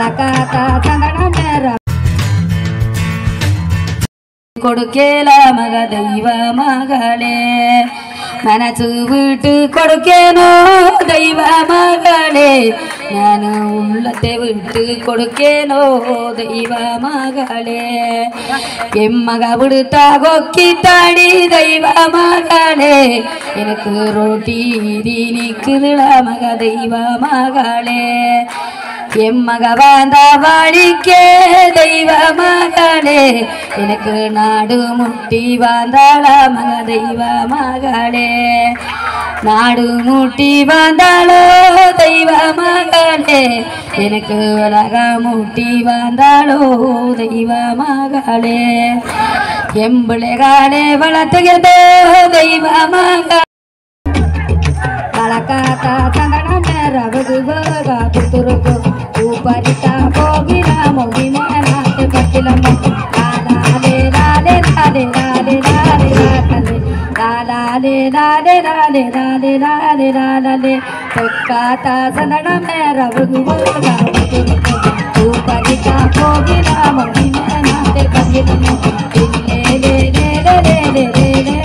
ಬಳಕಾತ ಸಂಗಡ ಮೇರ കൊടുക്കേല മക ദൈവ മകളെ മനസ്സ് വിട്ട് കൊടുക്കേനോ ദൈവ മകളെ ഞാൻ ഉള്ളത്തെ വിട്ട് കൊടുക്കേനോ ദൈവ മകളെ എമ്മക വിടുത്ത കൊക്കിത്താടി ദൈവ മകളെ എനിക്ക് റോട്ടി നിക്കുള്ള മക ദൈവ മകളെ എമ്മക വാന്ത വാഴിക്കേ ദൈവ മകളെ എനിക്ക് നാട് മുട്ടി വാന്താള മക ദൈവ മകളെ നാട് മുട്ടി വാന്താളോ ദൈവ മകളെ എനിക്ക് ഉലക മുട്ടി വാന്താളോ ദൈവ മകളെ എമ്പിളകാലെ വളർത്തുകതോ ദൈവ മകളെ ಬಳಕಾತ ಸಂಗಡ ಮೇರ ಬದುಗ ಪುತುರುಕು ಉಪರಿತ ಹೋಗಿನ ಮುಗಿನ ನಾತೆ ಬಕ್ಕಿಲಮ್ಮ ಲಾಲೆ ಲಾಲೆ ಲಾಲೆ ಲಾಲೆ ಲಾಲೆ ಲಾಲೆ ಲಾಲೆ ಲಾಲೆ ಲಾಲೆ ಲಾಲೆ ಲಾಲೆ ಪೊಕ್ಕಾತ ಸಂಗಡ ಮೇರ ಬದುಗ ಪುತುರುಕು ಉಪರಿತ ಹೋಗಿನ ಮುಗಿನ ನಾತೆ ಬಕ್ಕಿಲಮ್ಮ ಲೇ ಲೇ ಲೇ ಲೇ ಲೇ ಲೇ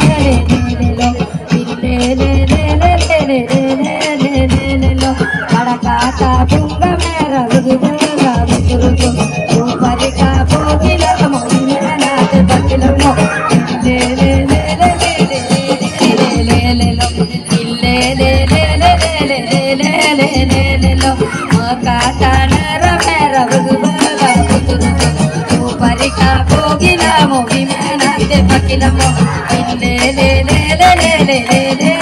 बड़काता पुंग मेरा बुजुर्गा बुजुर्गो ऊपर का पोगिला मोई मेरा नाच बकलमो ले ले ले ले ले ले ले ले लो ले ले ले ले ले ले ले ले ले लो मकाता मेरा मेरा बुजुर्गा बुजुर्गो ऊपर का पोगिला मोई मेरा नाच बकलमो ले ले ले ले ले ले